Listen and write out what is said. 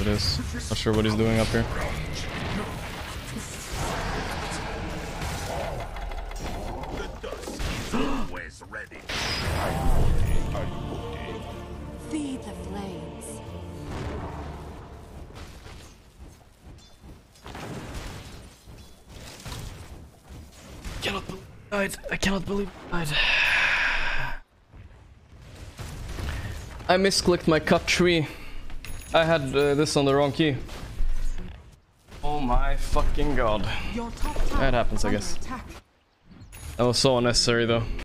It is. Not sure what he's doing up here. Feed the flames. I cannot believe it. I misclicked my cut tree. I had this on the wrong key. Oh my fucking god. That happens, I guess. That was so unnecessary though.